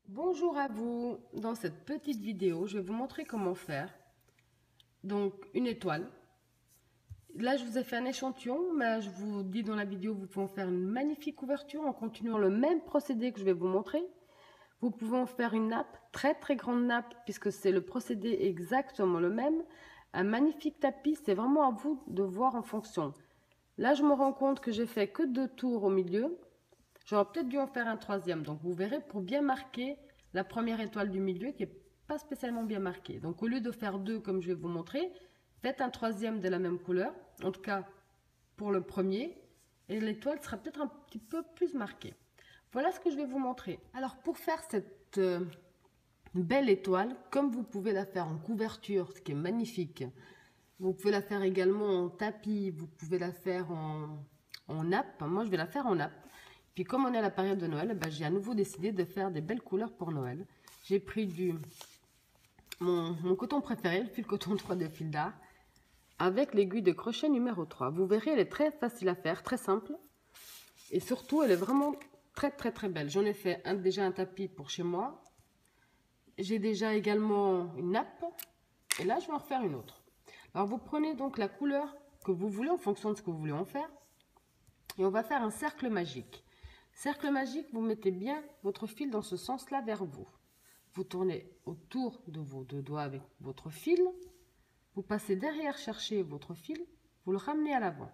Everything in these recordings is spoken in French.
Bonjour à vous. Dans cette petite vidéo, je vais vous montrer comment faire donc une étoile. Là, je vous ai fait un échantillon, mais je vous dis dans la vidéo, vous pouvez en faire une magnifique ouverture en continuant le même procédé que je vais vous montrer. Vous pouvez en faire une nappe, très grande nappe, puisque c'est le procédé exactement le même. Un magnifique tapis, c'est vraiment à vous de voir en fonction. Là, je me rends compte que j'ai fait que 2 tours au milieu. J'aurais peut-être dû en faire un troisième. Donc, vous verrez pour bien marquer la première étoile du milieu qui n'est pas spécialement bien marquée. Donc, au lieu de faire 2 comme je vais vous montrer, faites un troisième de la même couleur. En tout cas, pour le premier. Et l'étoile sera peut-être un petit peu plus marquée. Voilà ce que je vais vous montrer. Alors, pour faire cette belle étoile, comme vous pouvez la faire en couverture, ce qui est magnifique, vous pouvez la faire également en tapis, vous pouvez la faire en nappe. Moi, je vais la faire en nappe. Puis comme on est à la période de Noël, j'ai à nouveau décidé de faire des belles couleurs pour Noël. J'ai pris mon coton préféré, le fil coton 3 de fil d'art, avec l'aiguille de crochet numéro 3. Vous verrez, elle est très facile à faire, très simple. Et surtout, elle est vraiment très belle. J'en ai fait déjà un tapis pour chez moi. J'ai déjà également une nappe. Et là, je vais en refaire une autre. Alors, vous prenez donc la couleur que vous voulez en fonction de ce que vous voulez en faire. Et on va faire un cercle magique. Cercle magique, vous mettez bien votre fil dans ce sens-là vers vous. Vous tournez autour de vos deux doigts avec votre fil. Vous passez derrière chercher votre fil. Vous le ramenez à l'avant.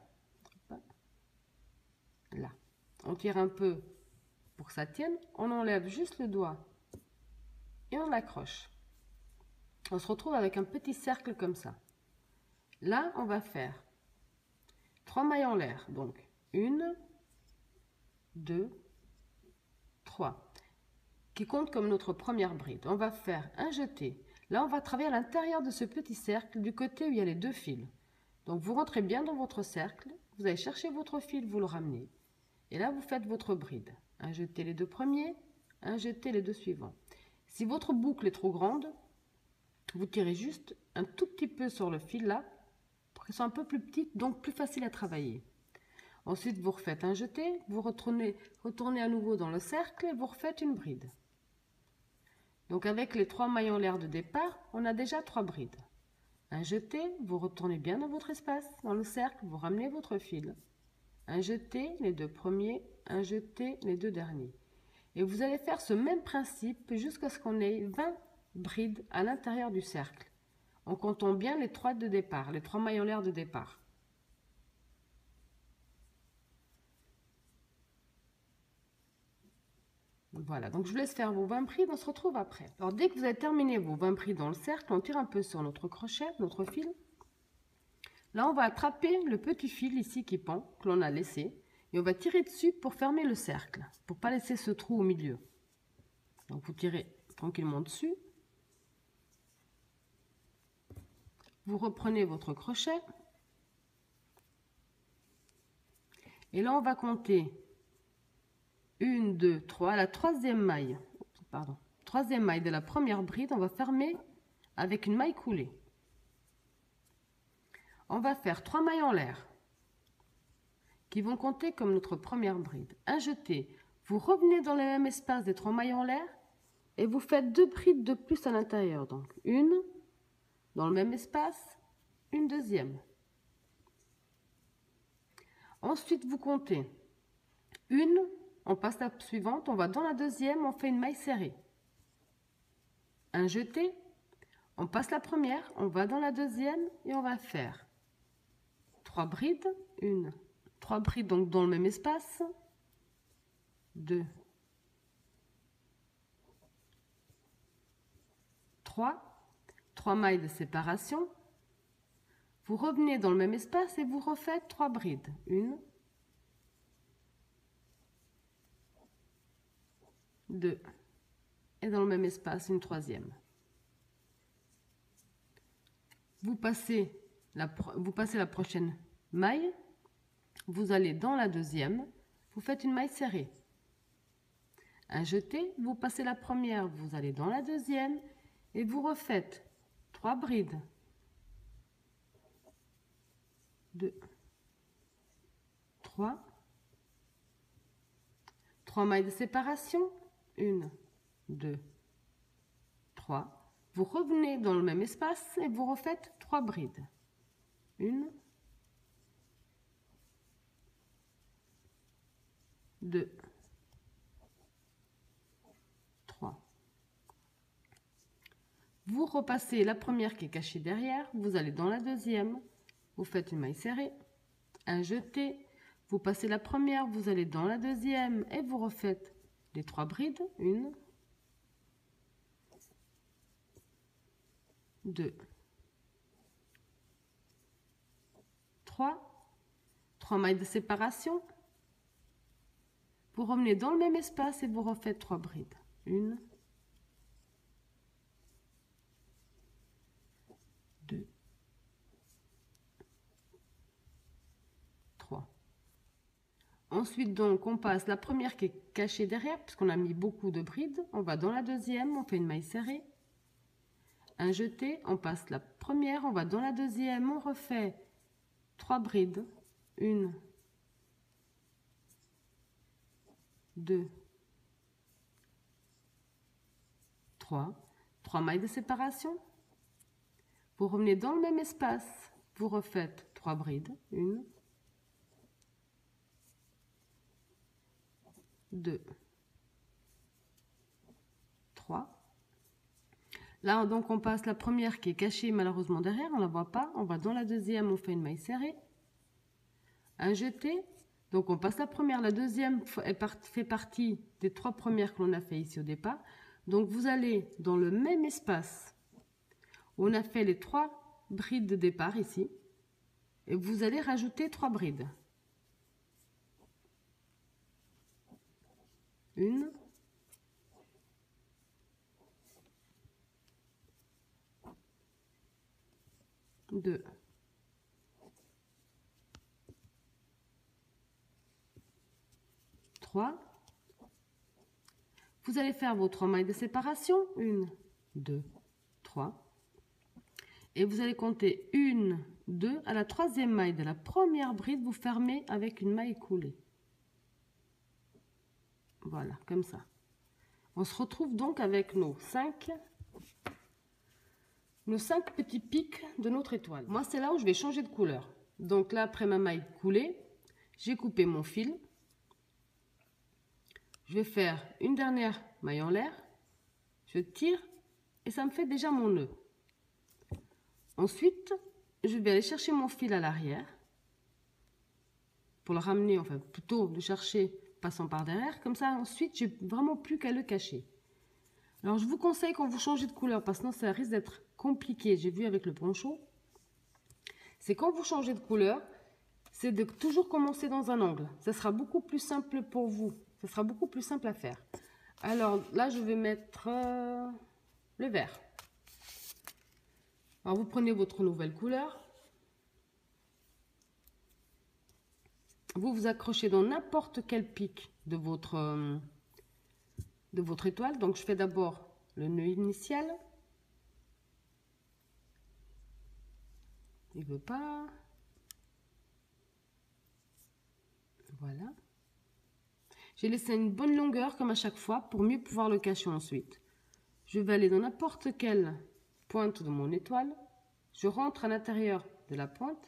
Là. On tire un peu pour que ça tienne. On enlève juste le doigt et on l'accroche. On se retrouve avec un petit cercle comme ça. Là, on va faire 3 mailles en l'air. Donc, 1, 2, 3. Qui compte comme notre première bride. On va faire un jeté. Là, on va travailler à l'intérieur de ce petit cercle du côté où il y a les deux fils. Donc, vous rentrez bien dans votre cercle. Vous allez chercher votre fil, vous le ramenez. Et là, vous faites votre bride. Un jeté les deux premiers, un jeté les deux suivants. Si votre boucle est trop grande, vous tirez juste un tout petit peu sur le fil là, pour qu'elle soit un peu plus petite, donc plus facile à travailler. Ensuite, vous refaites un jeté, vous retournez à nouveau dans le cercle et vous refaites une bride. Donc avec les 3 mailles en l'air de départ, on a déjà 3 brides. Un jeté, vous retournez bien dans votre espace, dans le cercle, vous ramenez votre fil. Un jeté, les deux premiers, un jeté, les deux derniers. Et vous allez faire ce même principe jusqu'à ce qu'on ait 20 brides à l'intérieur du cercle, en comptant bien les 3 de départ, les 3 mailles en l'air de départ. Voilà, donc je vous laisse faire vos 20 brides, on se retrouve après. Alors dès que vous avez terminé vos 20 brides dans le cercle, on tire un peu sur notre crochet, notre fil. Là, on va attraper le petit fil ici qui pend, que l'on a laissé, et on va tirer dessus pour fermer le cercle, pour ne pas laisser ce trou au milieu. Donc vous tirez tranquillement dessus. Vous reprenez votre crochet. Et là, on va compter 1, 2, 3, la troisième maille. Pardon. Troisième maille de la première bride, on va fermer avec une maille coulée. On va faire 3 mailles en l'air qui vont compter comme notre première bride. Un jeté, vous revenez dans le même espace des 3 mailles en l'air et vous faites 2 brides de plus à l'intérieur. Donc une dans le même espace, une deuxième. Ensuite, vous comptez une, on passe à la suivante, on va dans la deuxième, on fait une maille serrée. Un jeté, on passe la première, on va dans la deuxième et on va faire 3 brides, 3 brides donc dans le même espace, 2, 3 mailles de séparation. Vous revenez dans le même espace et vous refaites 3 brides, 1, 2, et dans le même espace une troisième. Vous passez la prochaine maille, vous allez dans la deuxième, vous faites une maille serrée. Un jeté, vous passez la première, vous allez dans la deuxième et vous refaites 3 brides. 2, 3 mailles de séparation, 1, 2, 3. Vous revenez dans le même espace et vous refaites 3 brides. 1, 2, 3. Vous repassez la première qui est cachée derrière, vous allez dans la deuxième, vous faites une maille serrée, un jeté, vous passez la première, vous allez dans la deuxième et vous refaites les 3 brides. 1, 2, 3. 3 mailles de séparation. Vous revenez dans le même espace et vous refaites 3 brides. 1, 2, 3. Ensuite, donc, on passe la première qui est cachée derrière, puisqu'on a mis beaucoup de brides. On va dans la deuxième, on fait une maille serrée. Un jeté, on passe la première, on va dans la deuxième, on refait 3 brides. 1, 2, 3. 3 mailles de séparation. Vous revenez dans le même espace, vous refaites 3 brides. 1, 2, 3. Là, donc, on passe la première qui est cachée malheureusement derrière, on ne la voit pas. On va dans la deuxième, on fait une maille serrée. Un jeté. Donc, on passe la première. La deuxième fait partie des 3 premières que l'on a fait ici au départ. Donc, vous allez dans le même espace où on a fait les 3 brides de départ ici. Et vous allez rajouter 3 brides. 1, 2, 3. Vous allez faire vos 3 mailles de séparation. 1, 2, 3. Et vous allez compter 1, 2. À la 3e maille de la première bride, vous fermez avec une maille coulée. Voilà, comme ça. On se retrouve donc avec nos 5 petits pics de notre étoile. Moi, c'est là où je vais changer de couleur. Donc là, après ma maille coulée, j'ai coupé mon fil. Je vais faire une dernière maille en l'air. Je tire et ça me fait déjà mon nœud. Ensuite, je vais aller chercher mon fil à l'arrière pour le ramener, enfin plutôt le chercher passant par derrière. Comme ça, ensuite, j'ai vraiment plus qu'à le cacher. Alors, je vous conseille quand vous changez de couleur, parce que sinon, ça risque d'être compliqué. J'ai vu avec le poncho. C'est quand vous changez de couleur, c'est de toujours commencer dans un angle. Ça sera beaucoup plus simple pour vous. Ça sera beaucoup plus simple à faire. Alors, là, je vais mettre le vert. Alors, vous prenez votre nouvelle couleur. Vous vous accrochez dans n'importe quel pic de votre étoile. Donc, je fais d'abord le nœud initial. Il ne veut pas. Voilà. J'ai laissé une bonne longueur comme à chaque fois pour mieux pouvoir le cacher ensuite. Je vais aller dans n'importe quelle pointe de mon étoile. Je rentre à l'intérieur de la pointe.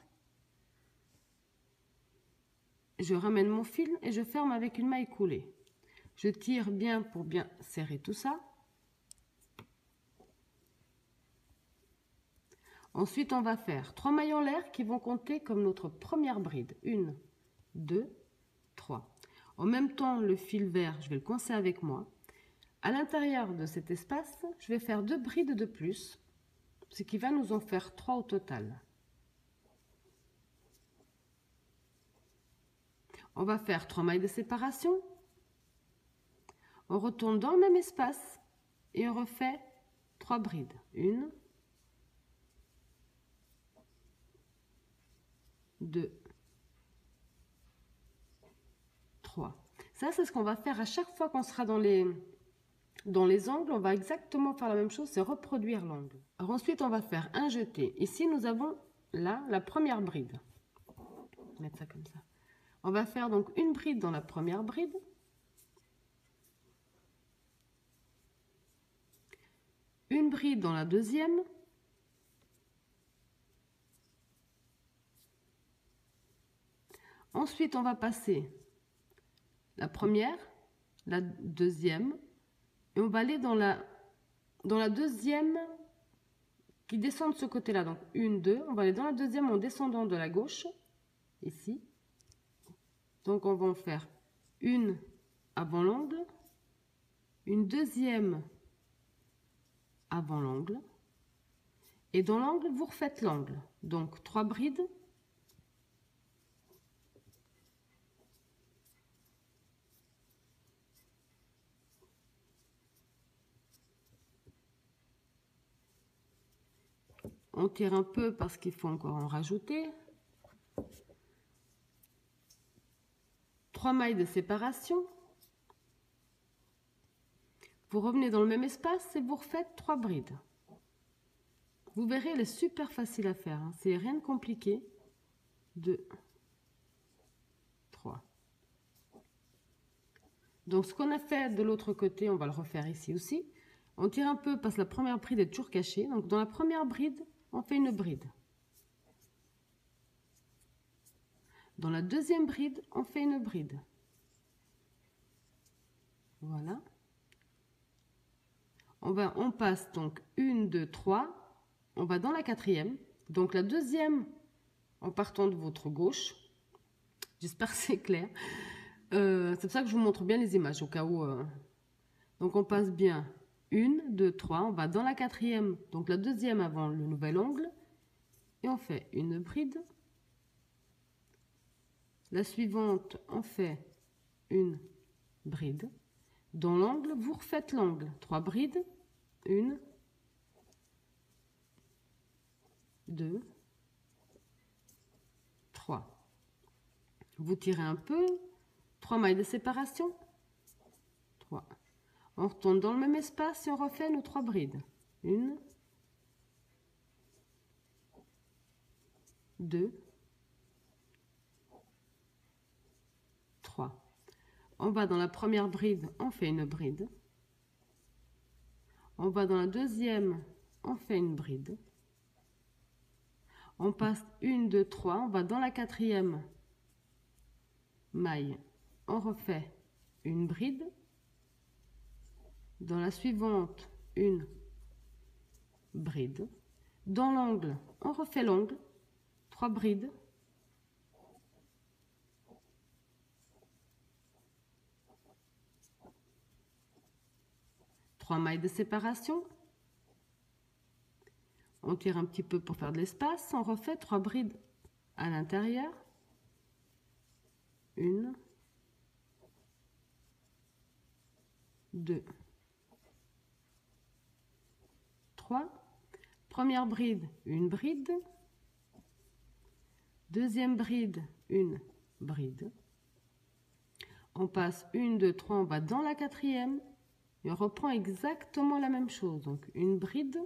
Je ramène mon fil et je ferme avec une maille coulée. Je tire bien pour bien serrer tout ça. Ensuite, on va faire 3 mailles en l'air qui vont compter comme notre première bride. 1, 2, 3. En même temps, le fil vert, je vais le coincer avec moi. À l'intérieur de cet espace, je vais faire 2 brides de plus, ce qui va nous en faire 3 au total. On va faire 3 mailles de séparation. On retourne dans le même espace et on refait 3 brides. 1, 2, 3. Ça, c'est ce qu'on va faire à chaque fois qu'on sera dans les angles. On va exactement faire la même chose, c'est reproduire l'angle. Alors ensuite, on va faire un jeté. Ici, nous avons là la première bride. On va mettre ça comme ça. On va faire donc une bride dans la première bride. brides dans la deuxième. Ensuite, on va passer la première, la deuxième, et on va aller dans la deuxième qui descend de ce côté-là. Donc, 1, 2, on va aller dans la deuxième en descendant de la gauche, ici. Donc, on va en faire une avant l'angle, une deuxième avant l'angle, et dans l'angle, vous refaites l'angle. Donc, 3 brides. On tire un peu parce qu'il faut encore en rajouter. 3 mailles de séparation. Vous revenez dans le même espace et vous refaites 3 brides. Vous verrez, elle est super facile à faire, hein. C'est rien de compliqué. 2, 3. Donc ce qu'on a fait de l'autre côté, on va le refaire ici aussi. On tire un peu parce que la première bride est toujours cachée. Donc dans la première bride, on fait une bride. Dans la deuxième bride, on fait une bride. Voilà. On passe donc 1, 2, 3. On va dans la quatrième. Donc la deuxième en partant de votre gauche. J'espère que c'est clair. C'est pour ça que je vous montre bien les images au cas où. Donc on passe bien 1, 2, 3. On va dans la quatrième. Donc la deuxième avant le nouvel angle. Et on fait une bride. La suivante, on fait une bride. Dans l'angle, vous refaites l'angle. 3 brides. 1, 2, 3. Vous tirez un peu. 3 mailles de séparation. 3. On retourne dans le même espace et on refait nos 3 brides. 1, 2, 3. On va dans la première bride, on fait une bride. On va dans la deuxième, on fait une bride. On passe 1, 2, 3, on va dans la quatrième maille, on refait une bride. Dans la suivante, une bride. Dans l'angle, on refait l'angle, 3 brides. Trois mailles de séparation. On tire un petit peu pour faire de l'espace. On refait 3 brides à l'intérieur. 1, 2, 3. Première bride, une bride. Deuxième bride, une bride. On passe 1, 2, 3, on va dans la quatrième. Et on reprend exactement la même chose. Donc une bride.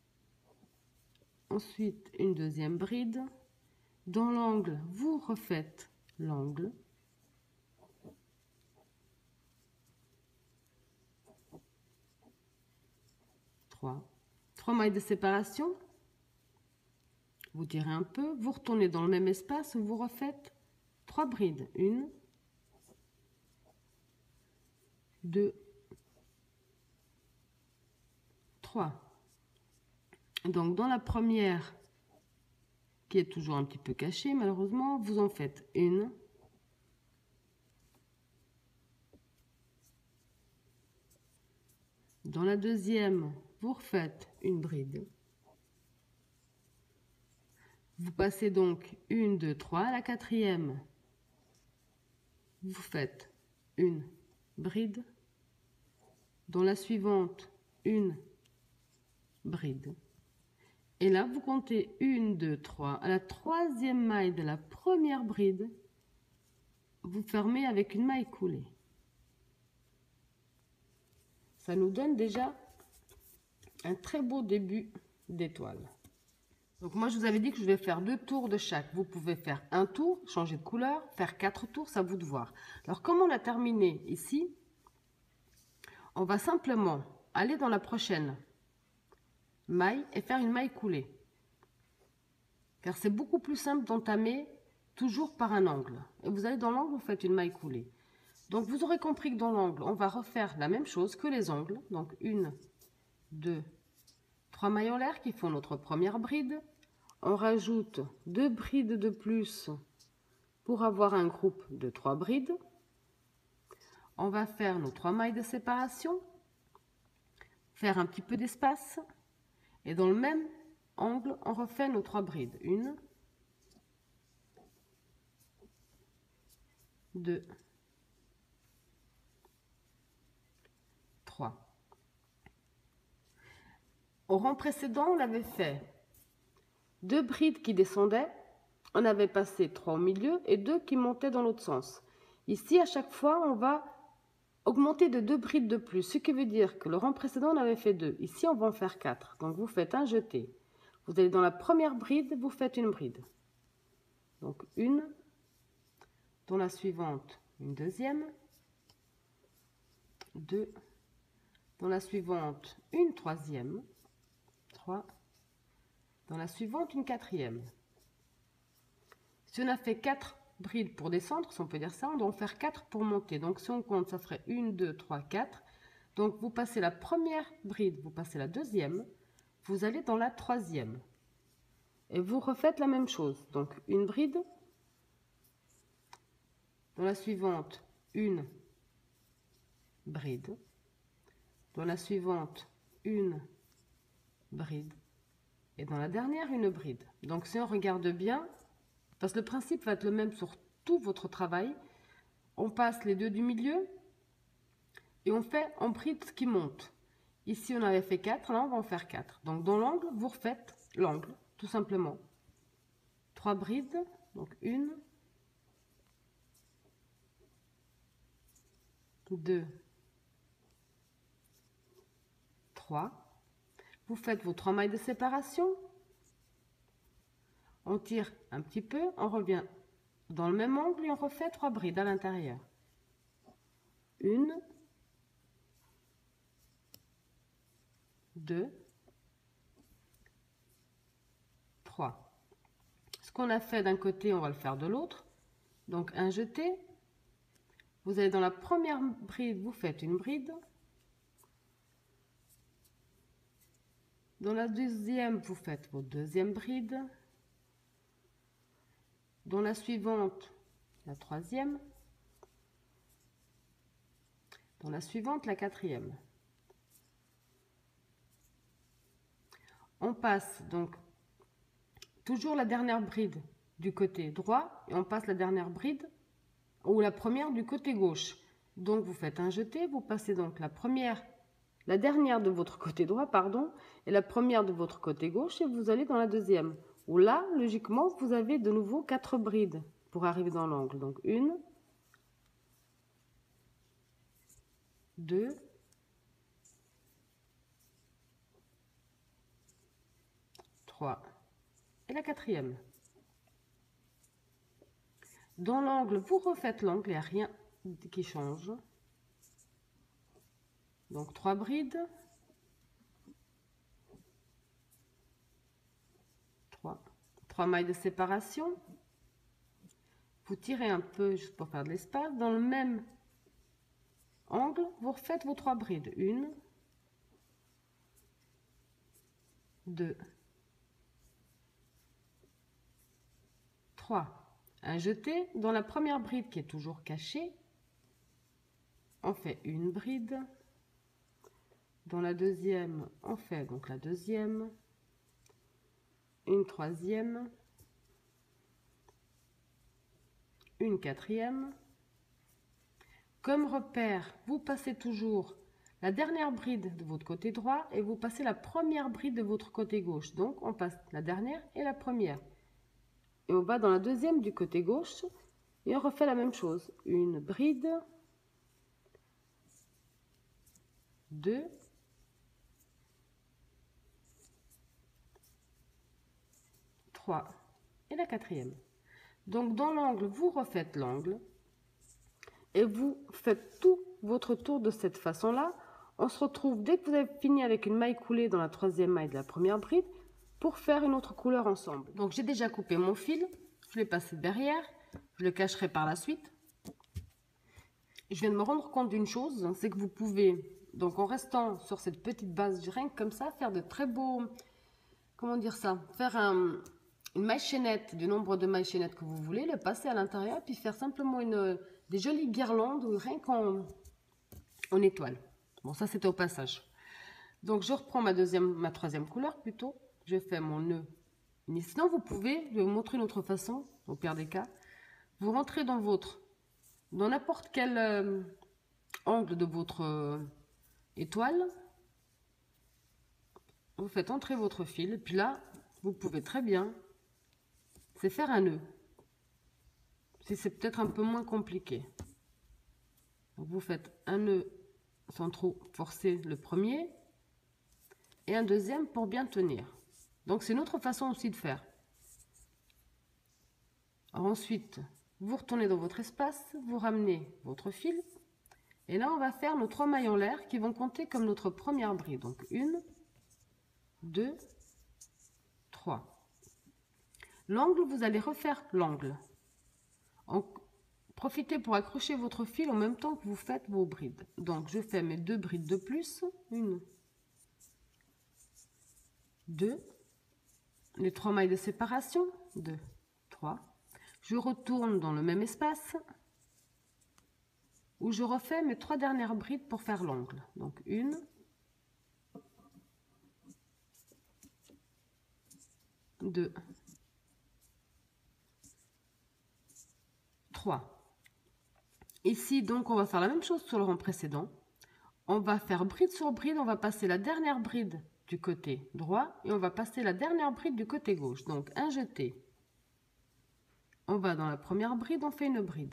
Ensuite, une deuxième bride. Dans l'angle, vous refaites l'angle. Trois mailles de séparation. Vous tirez un peu, vous retournez dans le même espace, vous refaites 3 brides. 1, 2, 3. Donc dans la première, qui est toujours un petit peu cachée malheureusement, vous en faites une. Dans la deuxième, vous refaites une bride. Vous passez donc 1, 2, 3 à la quatrième. Vous faites une bride. Dans la suivante, une bride. Et là, vous comptez 1, 2, 3. À la troisième maille de la première bride, vous fermez avec une maille coulée. Ça nous donne déjà un très beau début d'étoile. Donc moi, je vous avais dit que je vais faire 2 tours de chaque. Vous pouvez faire un tour, changer de couleur, faire 4 tours, c'est à vous de voir. Alors, comme on a terminé ici, on va simplement aller dans la prochaine maille et faire une maille coulée. Car c'est beaucoup plus simple d'entamer toujours par un angle. Et vous allez dans l'angle, vous faites une maille coulée. Donc vous aurez compris que dans l'angle, on va refaire la même chose que les angles. Donc 1, 2, 3 mailles en l'air qui font notre première bride. On rajoute 2 brides de plus pour avoir un groupe de 3 brides. On va faire nos 3 mailles de séparation, faire un petit peu d'espace. Et dans le même angle, on refait nos 3 brides. 1, 2, 3. Au rang précédent, on avait fait 2 brides qui descendaient, on avait passé 3 au milieu et 2 qui montaient dans l'autre sens. Ici, à chaque fois, on va augmenter de 2 brides de plus, ce qui veut dire que le rang précédent, on avait fait 2. Ici, on va en faire 4. Donc, vous faites un jeté. Vous allez dans la première bride, vous faites une bride. Donc, une, dans la suivante, une deuxième, 2, dans la suivante, une troisième, 3, dans la suivante, une quatrième. Si on a fait 4 brides pour descendre, si on peut dire ça, on doit en faire 4 pour monter. Donc si on compte, ça ferait 1, 2, 3, 4. Donc vous passez la première bride, vous passez la deuxième, vous allez dans la troisième. Et vous refaites la même chose. Donc une bride, dans la suivante, une bride, dans la suivante, une bride, et dans la dernière, une bride. Donc si on regarde bien, parce que le principe va être le même sur tout votre travail, on passe les 2 du milieu et on fait en bride ce qui monte. Ici on avait fait 4, là on va en faire 4. Donc dans l'angle, vous refaites l'angle, tout simplement. 3 brides, donc 1, 2, 3. Vous faites vos 3 mailles de séparation. On tire un petit peu, on revient dans le même angle et on refait 3 brides à l'intérieur. 1, 2, 3. Ce qu'on a fait d'un côté, on va le faire de l'autre. Donc un jeté. Vous allez dans la première bride, vous faites une bride. Dans la deuxième, vous faites votre deuxième bride. Dans la suivante, la troisième. Dans la suivante, la quatrième. On passe donc toujours la dernière bride du côté droit et on passe la dernière bride ou la première du côté gauche. Donc vous faites un jeté, vous passez donc la dernière de votre côté droit, pardon, et la première de votre côté gauche et vous allez dans la deuxième. Où là, logiquement, vous avez de nouveau 4 brides pour arriver dans l'angle. Donc 1, 2, 3 et la quatrième. Dans l'angle, vous refaites l'angle, il n'y a rien qui change. Donc 3 brides. 3 mailles de séparation. Vous tirez un peu juste pour faire de l'espace. Dans le même angle, vous refaites vos 3 brides. 1, 2, 3. Un jeté. Dans la première bride qui est toujours cachée, on fait une bride. Dans la deuxième, on fait donc la deuxième, une troisième, une quatrième. Comme repère, vous passez toujours la dernière bride de votre côté droit et vous passez la première bride de votre côté gauche. Donc on passe la dernière et la première. Et on va dans la deuxième du côté gauche et on refait la même chose. Une bride, 2, 3 et la quatrième. Donc dans l'angle, vous refaites l'angle et vous faites tout votre tour de cette façon-là On se retrouve dès que vous avez fini avec une maille coulée dans la troisième maille de la première bride pour faire une autre couleur ensemble. Donc j'ai déjà coupé mon fil, je l'ai passé derrière, je le cacherai par la suite. Je viens de me rendre compte d'une chose, c'est que vous pouvez, donc en restant sur cette petite base, rien que comme ça, faire de très beaux, comment dire ça, faire une maille chaînette, du nombre de mailles chaînettes que vous voulez, le passer à l'intérieur, puis faire simplement des jolies guirlandes ou rien qu'en étoile. Bon, ça c'était au passage. Donc je reprends ma troisième couleur plutôt. Je fais mon nœud. Sinon vous pouvez, je vais vous montrer une autre façon, au pire des cas. Vous rentrez dans n'importe quel angle de votre étoile. Vous faites entrer votre fil. Et puis là, vous pouvez très bien, c'est faire un nœud. Si c'est peut-être un peu moins compliqué. Donc vous faites un nœud sans trop forcer le premier et un deuxième pour bien tenir. Donc c'est une autre façon aussi de faire. Alors ensuite, vous retournez dans votre espace, vous ramenez votre fil et là on va faire nos 3 mailles en l'air qui vont compter comme notre première bride. Donc 1, 2, 3. L'angle, vous allez refaire l'angle. Profitez pour accrocher votre fil en même temps que vous faites vos brides. Donc je fais mes 2 brides de plus, 1, 2, les 3 mailles de séparation, 2, 3. Je retourne dans le même espace où je refais mes 3 dernières brides pour faire l'angle. Donc 1, 2, 3. Ici, donc, on va faire la même chose sur le rang précédent. On va faire bride sur bride, on va passer la dernière bride du côté droit et on va passer la dernière bride du côté gauche. Donc, un jeté. On va dans la première bride, on fait une bride.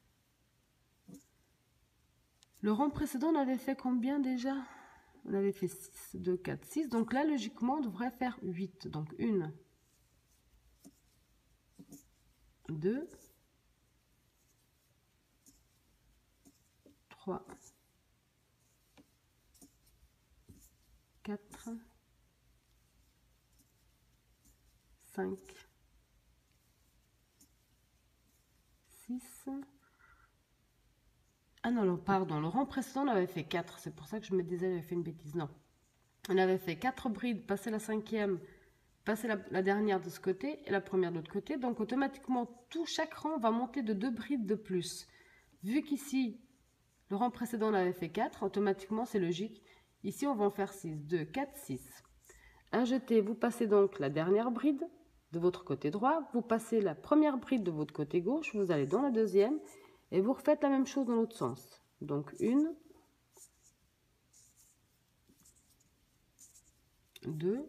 Le rang précédent, on avait fait combien déjà? On avait fait 6, 2, 4, 6. Donc là, logiquement, on devrait faire 8. Donc 1, 2, 3, 4, 5, 6. Ah non, pardon, le rang précédent, on avait fait 4. C'est pour ça que je me disais, j'avais fait une bêtise. Non. On avait fait 4 brides, passer la cinquième, passer la dernière de ce côté et la première de l'autre côté. Donc automatiquement, chaque rang va monter de 2 brides de plus. Vu qu'ici, le rang précédent, on avait fait 4, automatiquement, c'est logique. Ici, on va en faire 6. 2, 4, 6. Un jeté, vous passez donc la dernière bride de votre côté droit. Vous passez la première bride de votre côté gauche. Vous allez dans la deuxième. Et vous refaites la même chose dans l'autre sens. Donc 1, 2,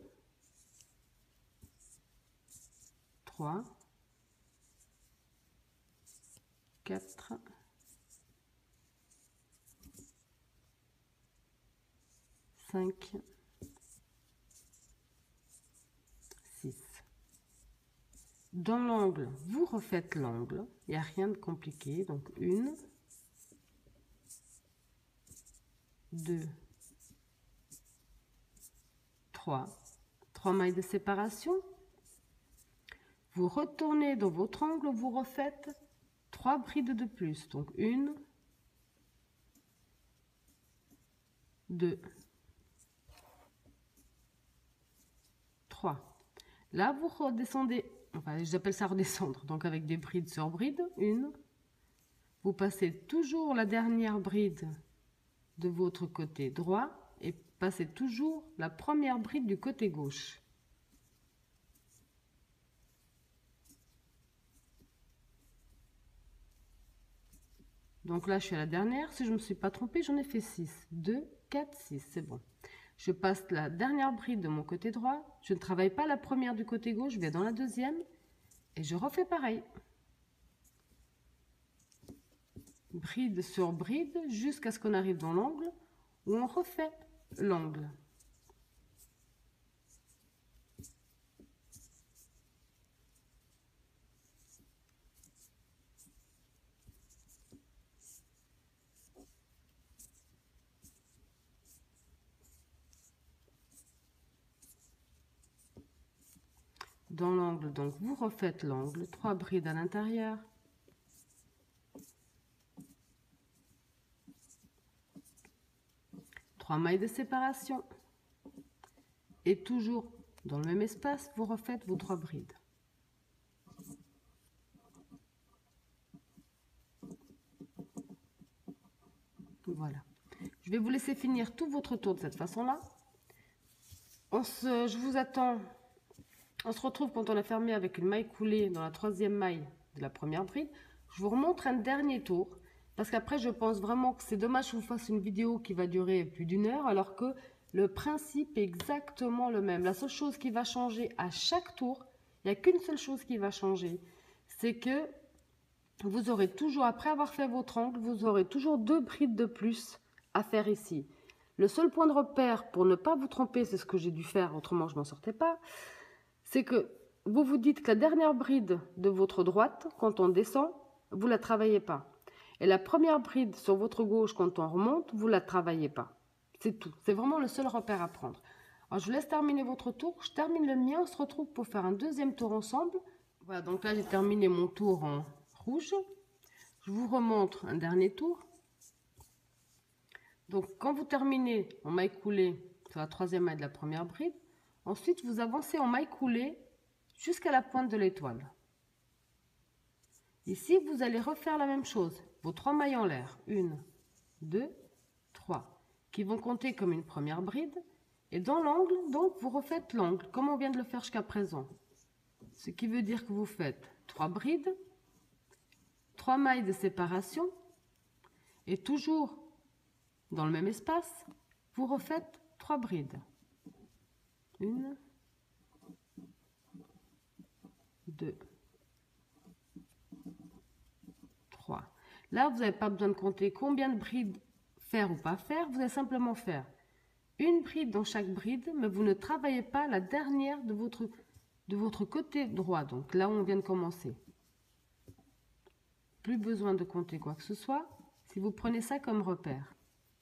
3, 4, 5, 6. Dans l'angle, vous refaites l'angle. Il n'y a rien de compliqué. Donc 1, 2, 3. 3 mailles de séparation. Vous retournez dans votre angle, vous refaites 3 brides de plus. Donc 1, 2, 3. Là, vous redescendez, enfin, j'appelle ça redescendre, donc avec des brides sur brides. 1. Vous passez toujours la dernière bride de votre côté droit et passez toujours la première bride du côté gauche. Donc là, je suis à la dernière. Si je ne me suis pas trompée, j'en ai fait 6. 2, 4, 6, c'est bon. Je passe la dernière bride de mon côté droit. Je ne travaille pas la première du côté gauche, je vais dans la deuxième. Et je refais pareil. Bride sur bride jusqu'à ce qu'on arrive dans l'angle où on refait l'angle. dans l'angle, donc vous refaites l'angle, 3 brides à l'intérieur. Trois mailles de séparation. Et toujours dans le même espace, vous refaites vos 3 brides. Voilà. Je vais vous laisser finir tout votre tour de cette façon-là. Je vous attends. On se retrouve quand on a fermé avec une maille coulée dans la 3e maille de la première bride. Je vous remontre un dernier tour. Parce qu'après, je pense vraiment que c'est dommage que je vous fasse une vidéo qui va durer plus d'1 heure. Alors que le principe est exactement le même. La seule chose qui va changer à chaque tour, il n'y a qu'une seule chose qui va changer. C'est que vous aurez toujours, après avoir fait votre angle, vous aurez toujours 2 brides de plus à faire ici. Le seul point de repère pour ne pas vous tromper, c'est ce que j'ai dû faire, autrement je m'en sortais pas, c'est que vous vous dites que la dernière bride de votre droite, quand on descend, vous ne la travaillez pas. Et la première bride sur votre gauche, quand on remonte, vous ne la travaillez pas. C'est tout. C'est vraiment le seul repère à prendre. Alors, je vous laisse terminer votre tour. Je termine le mien. On se retrouve pour faire un deuxième tour ensemble. Voilà, donc là, j'ai terminé mon tour en rouge. Je vous remontre un dernier tour. Donc, quand vous terminez en maille coulée sur la 3e maille de la première bride, ensuite, vous avancez en maille coulée jusqu'à la pointe de l'étoile. Ici, vous allez refaire la même chose. Vos 3 mailles en l'air. 1, 2, 3. Qui vont compter comme une première bride. Et dans l'angle, donc, vous refaites l'angle, comme on vient de le faire jusqu'à présent. Ce qui veut dire que vous faites 3 brides, 3 mailles de séparation. Et toujours dans le même espace, vous refaites 3 brides. 1, 2, 3. Là, vous n'avez pas besoin de compter combien de brides faire ou pas faire. Vous allez simplement faire une bride dans chaque bride, mais vous ne travaillez pas la dernière de votre côté droit. Donc là où on vient de commencer. Plus besoin de compter quoi que ce soit si vous prenez ça comme repère.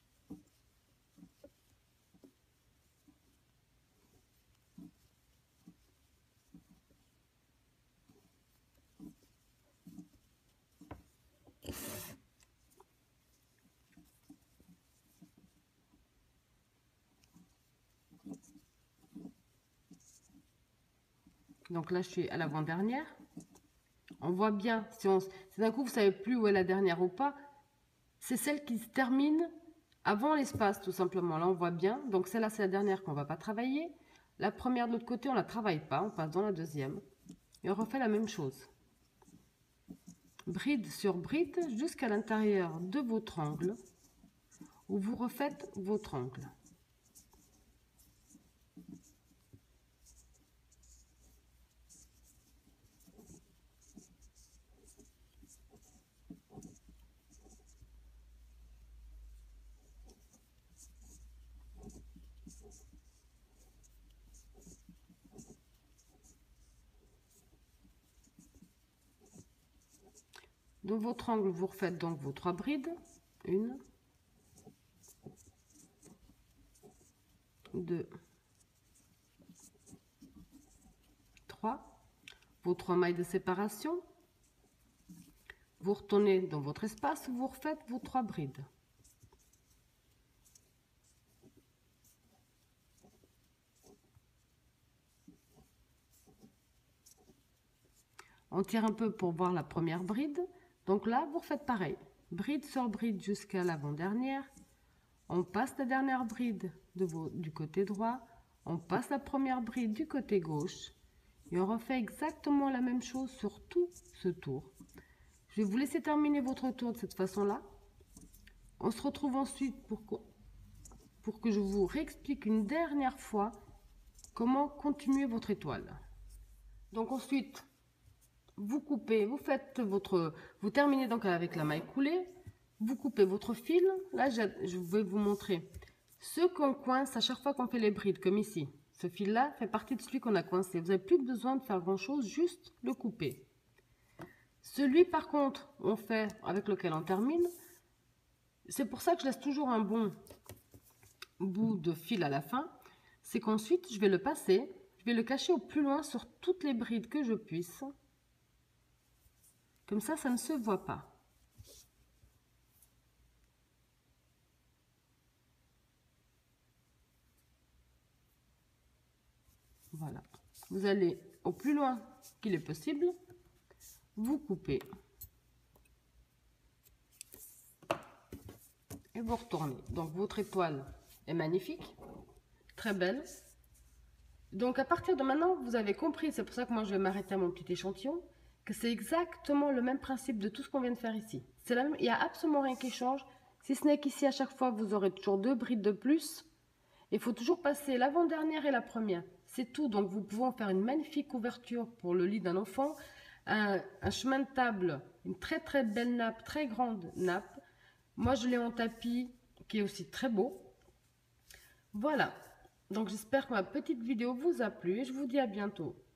Donc là, je suis à l'avant-dernière. On voit bien, si d'un coup vous ne savez plus où est la dernière ou pas, c'est celle qui se termine avant l'espace, tout simplement. Là, on voit bien. Donc celle-là, c'est la dernière qu'on ne va pas travailler. La première de l'autre côté, on ne la travaille pas. On passe dans la deuxième. Et on refait la même chose. Bride sur bride jusqu'à l'intérieur de votre angle, où vous refaites votre angle. De votre angle, vous refaites donc vos 3 brides. 1, 2, 3. Vos 3 mailles de séparation. Vous retournez dans votre espace, vous refaites vos 3 brides. On tire un peu pour voir la première bride. Donc là, vous refaites pareil. Bride sur bride jusqu'à l'avant-dernière. On passe la dernière bride du côté droit. On passe la première bride du côté gauche. Et on refait exactement la même chose sur tout ce tour. Je vais vous laisser terminer votre tour de cette façon-là. On se retrouve ensuite pour que je vous réexplique une dernière fois comment continuer votre étoile. Donc ensuite, vous coupez, vous terminez donc avec la maille coulée, vous coupez votre fil. Là, je vais vous montrer ce qu'on coince à chaque fois qu'on fait les brides, comme ici. Ce fil-là fait partie de celui qu'on a coincé. Vous n'avez plus besoin de faire grand-chose, juste le couper. Celui, par contre, on fait avec lequel on termine. C'est pour ça que je laisse toujours un bon bout de fil à la fin. C'est qu'ensuite, je vais le passer. Je vais le cacher au plus loin sur toutes les brides que je puisse. Comme ça ne se voit pas. Voilà. Vous allez au plus loin qu'il est possible. Vous coupez. Et vous retournez. Donc votre étoile est magnifique. Très belle. Donc à partir de maintenant, vous avez compris, c'est pour ça que moi je vais m'arrêter à mon petit échantillon, que c'est exactement le même principe de tout ce qu'on vient de faire ici. C'est la même, il n'y a absolument rien qui change, si ce n'est qu'ici à chaque fois vous aurez toujours 2 brides de plus. Il faut toujours passer l'avant-dernière et la première. C'est tout, donc vous pouvez en faire une magnifique couverture pour le lit d'un enfant, un chemin de table, une très belle nappe, très grande nappe. Moi je l'ai en tapis qui est aussi très beau. Voilà. Donc j'espère que ma petite vidéo vous a plu et je vous dis à bientôt.